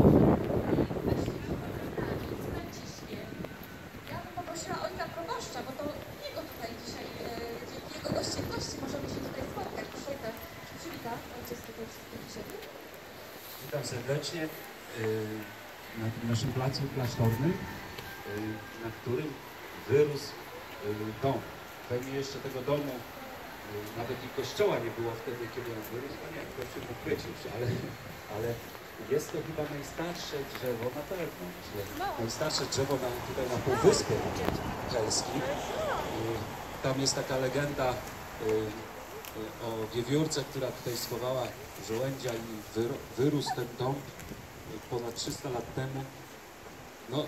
Ja bym poprosiła ojca proboszcza, bo to jego tutaj dzisiaj, dzięki jego gościnności możemy się tutaj spotkać. Proszę ojca, przywita ojciec tutaj wszystkich dzisiaj. Witam serdecznie na naszym placu klasztornym, na którym wyrósł dom. Pewnie jeszcze tego domu, nawet i kościoła nie było wtedy, kiedy on wyrósł. No nie, kościół pokrycił już, ale jest to chyba najstarsze drzewo, na pewno, najstarsze drzewo tutaj na Półwyspie Helskim. Tam jest taka legenda o wiewiórce, która tutaj schowała żołędzia i wyrósł ten dom ponad 300 lat temu. No,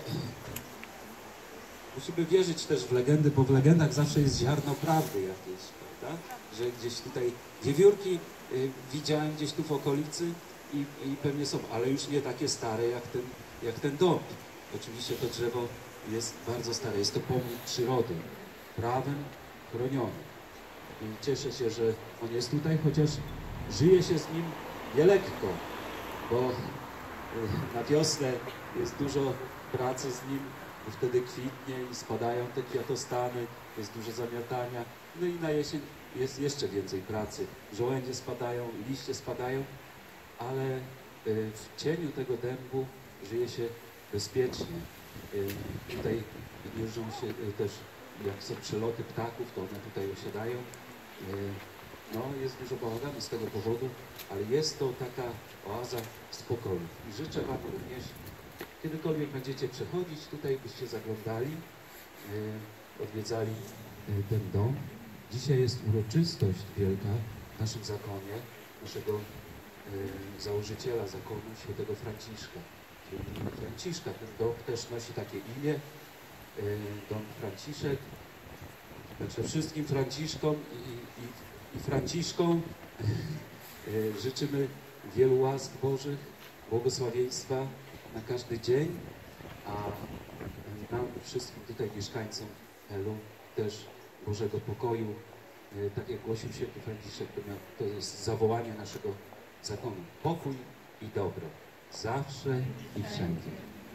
musimy wierzyć też w legendy, bo w legendach zawsze jest ziarno prawdy jakieś, prawda? Że gdzieś tutaj wiewiórki widziałem gdzieś tu w okolicy i pewnie są, ale już nie takie stare jak ten dom. Oczywiście to drzewo jest bardzo stare, jest to pomnik przyrody, prawem chroniony. I cieszę się, że on jest tutaj, chociaż żyje się z nim nielekko, bo na wiosnę jest dużo pracy z nim, bo wtedy kwitnie i spadają te kwiatostany, jest dużo zamiatania, no i na jesień jest jeszcze więcej pracy. Żołędzie spadają, liście spadają, ale w cieniu tego dębu żyje się bezpiecznie. Tutaj jeżdżą się też, jak są przeloty ptaków, to one tutaj osiadają. No, jest dużo bałaganu z tego powodu, ale jest to taka oaza spokoju. I życzę Wam również, kiedykolwiek będziecie przechodzić tutaj, byście zaglądali, odwiedzali ten dom. Dzisiaj jest uroczystość wielka w naszym zakonie, naszego założyciela zakonu, świętego Franciszka. Franciszka, ten dom też nosi takie imię, dom Franciszek. Także wszystkim Franciszkom i Franciszkom życzymy wielu łask Bożych, błogosławieństwa na każdy dzień, a nam wszystkim tutaj mieszkańcom Helu też Bożego pokoju. Tak jak głosił święty Franciszek, to jest zawołanie naszego zakonu. Pokój i dobro. Zawsze i wszędzie.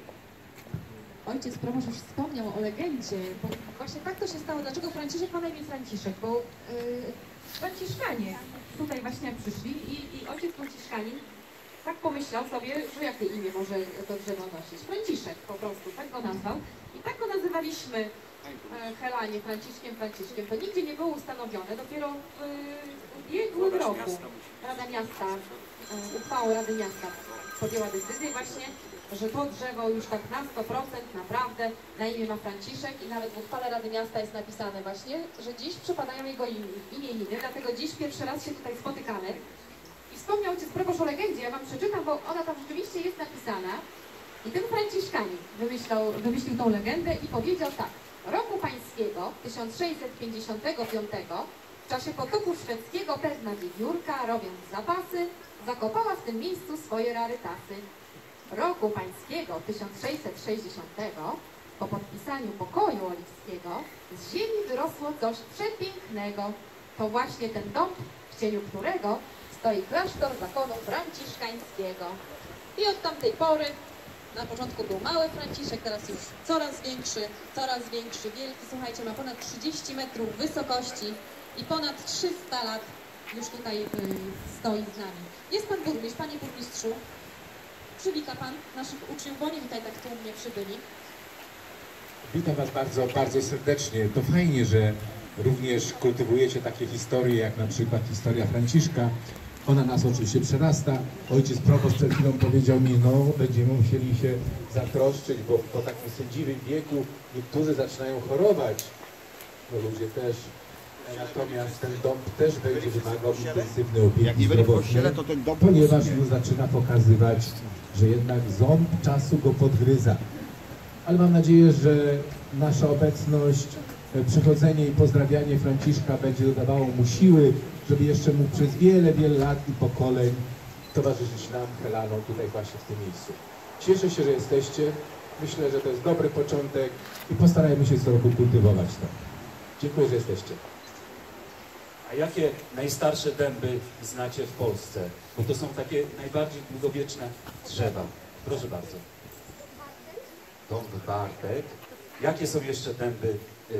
Ojciec proboszcz już wspomniał o legendzie, bo właśnie tak to się stało. Dlaczego Franciszek ma na imię Franciszek? Bo Franciszkanie tutaj właśnie przyszli i ojciec Franciszkanin tak pomyślał sobie, że jakie imię może to drzewo nosić. Franciszek po prostu, tak go nazwał. I tak go nazywaliśmy Helanie, Franciszkiem. To nigdzie nie było ustanowione, dopiero w ubiegłym roku Rada Miasta, uchwałą Rady Miasta podjęła decyzję właśnie, że to drzewo już tak na 100% naprawdę na imię ma Franciszek i nawet w uchwale Rady Miasta jest napisane właśnie, że dziś przypadają jego imieniny, dlatego dziś pierwszy raz się tutaj spotykamy. I wspomniał ojciec proboszcz o legendzie, ja wam przeczytam, bo ona tam rzeczywiście jest napisana. I ten Franciszkanin wymyślił tą legendę i powiedział tak: roku pańskiego 1655 w czasie potopu szwedzkiego pewna wiewiórka, robiąc zapasy, zakopała w tym miejscu swoje rarytasy. Roku pańskiego 1660 po podpisaniu pokoju oliwskiego z ziemi wyrosło coś przepięknego. To właśnie ten dąb, w cieniu którego stoi klasztor zakonu franciszkańskiego. I od tamtej pory, na początku był mały Franciszek, teraz już coraz większy, wielki. Słuchajcie, ma ponad 30 metrów wysokości i ponad 300 lat już tutaj stoi z nami. Jest pan burmistrz, panie burmistrzu. Przywita pan naszych uczniów, bo oni tutaj tak tłumnie przybyli. Witam was bardzo, bardzo serdecznie. To fajnie, że również kultywujecie takie historie, jak na przykład historia Franciszka. Ona nas oczywiście przerasta. Ojciec proboszcz przed chwilą powiedział mi, no będziemy musieli się zatroszczyć, bo po takim sędziwym wieku niektórzy zaczynają chorować. No ludzie też. Natomiast ten dom też będzie wymagał intensywnej opieki zdrowotnej, ponieważ już zaczyna pokazywać, że jednak ząb czasu go podgryza. Ale mam nadzieję, że nasza obecność, przychodzenie i pozdrawianie Franciszka będzie dodawało mu siły, żeby jeszcze mógł przez wiele, wiele lat i pokoleń towarzyszyć nam, Helanom, tutaj właśnie w tym miejscu. Cieszę się, że jesteście. Myślę, że to jest dobry początek i postarajmy się co roku kultywować to. Dziękuję, że jesteście. A jakie najstarsze dęby znacie w Polsce? Bo to są takie najbardziej długowieczne drzewa. Proszę bardzo. Dąb Bartek. Jakie są jeszcze dęby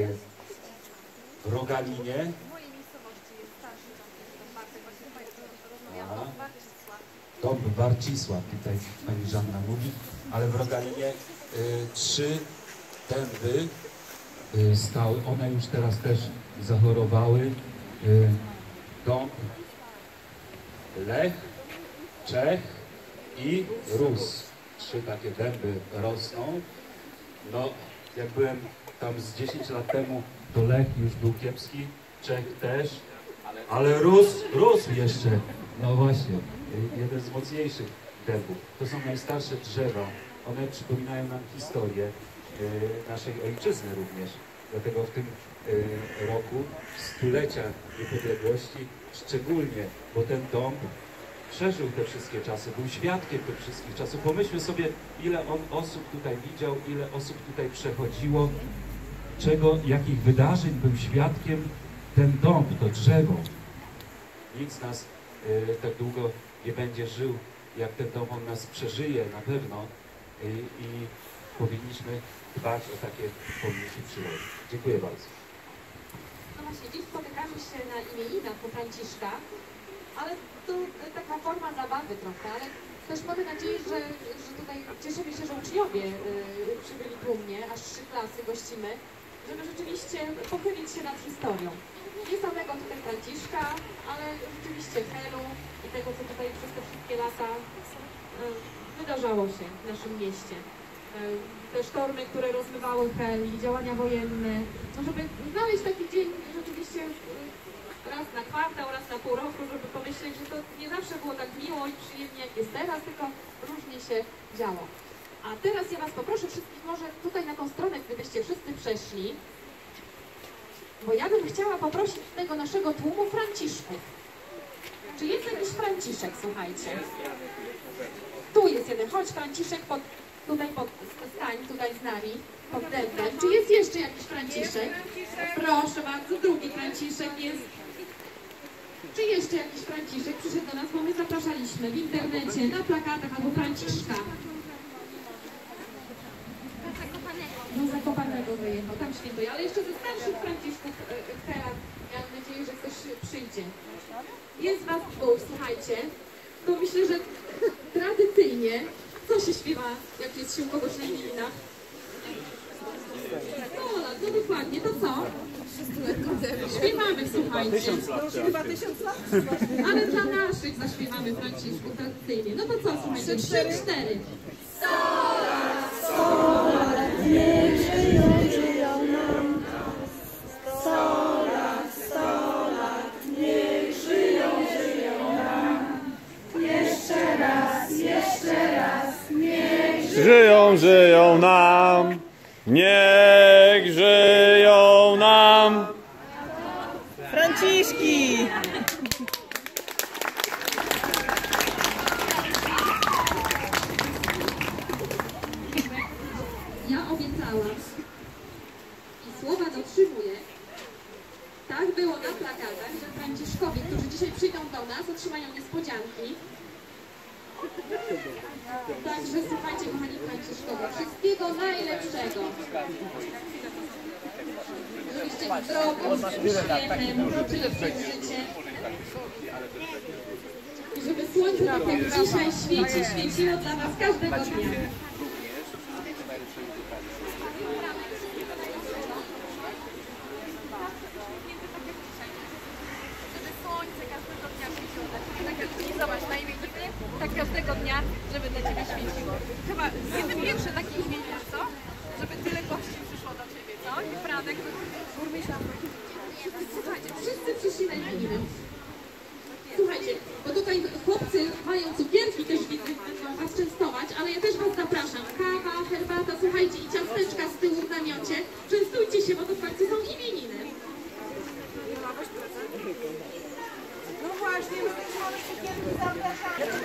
w Rogalinie? W mojej miejscowości jest starszy dom Bartek, właśnie chyba jest rozmawiałam, Aha. dom Barcisław. Dąb Barcisław, tutaj pani Żanna mówi, ale w Rogalinie 3 dęby stały. One już teraz też zachorowały. Dąb, Lech, Czech i Rus. 3 takie dęby rosną. No, jak byłem tam z 10 lat temu, to Lech już był kiepski, Czech też, ale rósł jeszcze. No właśnie, jeden z mocniejszych dębów. To są najstarsze drzewa. One przypominają nam historię naszej ojczyzny również. Dlatego w tym roku stulecia niepodległości szczególnie, bo ten dąb przeżył te wszystkie czasy, był świadkiem tych wszystkich czasów. Pomyślmy sobie, ile on osób tutaj widział, ile osób tutaj przechodziło, jakich wydarzeń był świadkiem ten dąb, to drzewo. Nikt z nas tak długo nie będzie żył, jak ten dom, on nas przeżyje na pewno i powinniśmy dbać o takie pomniki przyrody. Dziękuję bardzo. No właśnie, dziś spotykamy się na imieninach u Franciszka, ale to taka forma zabawy trochę, ale też mamy nadzieję, że tutaj cieszymy się, że uczniowie przybyli tłumnie, aż 3 klasy gościmy, żeby rzeczywiście pochylić się nad historią. Nie samego tutaj Franciszka, ale rzeczywiście Helu i tego, co tutaj przez te wszystkie lata wydarzało się w naszym mieście. Te sztormy, które rozmywały Hel i działania wojenne, no żeby znaleźć taki dzień rzeczywiście raz na kwartał, raz na pół roku, żeby pomyśleć, że to nie zawsze było tak miło i przyjemnie, jak jest teraz, tylko różnie się działo. A teraz ja Was poproszę wszystkich może tutaj na tą stronę, gdybyście wszyscy przeszli, bo ja bym chciała poprosić tego naszego tłumu Franciszków. Czy jest jakiś Franciszek, słuchajcie? Tu jest jeden, chodź Franciszek, stań tutaj z nami, pod dębem. Czy jest jeszcze jakiś Franciszek? Proszę bardzo, drugi Franciszek jest. Czy jeszcze jakiś Franciszek przyszedł do nas, bo my zapraszaliśmy w internecie, na plakatach albo Franciszka. Do Zakopanego wyjechał, tam świętuje, ale jeszcze ze starszych Franciszków Hela, mam nadzieję, że ktoś przyjdzie. Jest Was dwóch, słuchajcie, to myślę, że tradycyjnie, co się śpiewa, jak jest się u kogoś na imieninach? No dokładnie, to co? Śpiewamy, słuchajcie. Chyba 1000 lat. Ale dla naszych zaśpiewamy Franciszku tradycyjnie. No to co, słuchajcie, 3, 4. Niech żyją nam. 100 lat, niech żyją nam. Jeszcze raz, niech Żyją nam, niech żyją nam. Franciszki! Ja obiecałam i słowa dotrzymuję. Tak było na plakatach, że Franciszkowie, którzy dzisiaj przyjdą do nas, otrzymają niespodzianki. Także słuchajcie, kochani Franciszkowie, wszystkiego najlepszego. Żebyście zdrowo, z uśmiechem, uroczyli życie. I żeby słońce tak jak dzisiaj świeci, świeciło dla Was każdego dnia. Żeby słońce każdego dnia świeciło dla Ciebie. Tak jak Ty zobacz na imieniny, tak każdego dnia, żeby dla Ciebie świeciło. Chyba nie pierwsze takie imieniny, co? Żeby tyle gości przyszło do Ciebie, co? I Franek, burmistrz. Słuchajcie, wszyscy przyszli na imieniny. Słuchajcie, bo tutaj chłopcy mają cukierki też widzę, będą Was częstować, ale ja też Was zapraszam. Kawa, herbata, słuchajcie, i ciasteczka z tyłu w namiocie. Częstujcie się, bo to w końcu są imieniny. No właśnie, my też mamy cukierki, zapraszamy.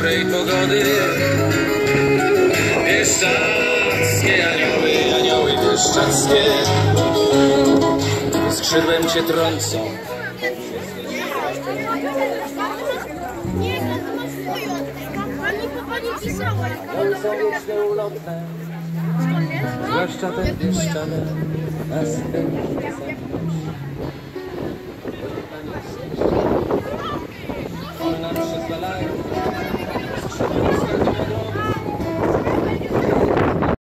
dobrej pogody. Bieszczackie anioły, anioły bieszczackie, skrzydłem cię trącą. Nie, to masz swój oddech. Pani pisała. Są wieczne ulotne, zwłaszcza te bieszczane, a spędzi one nam przyzwalają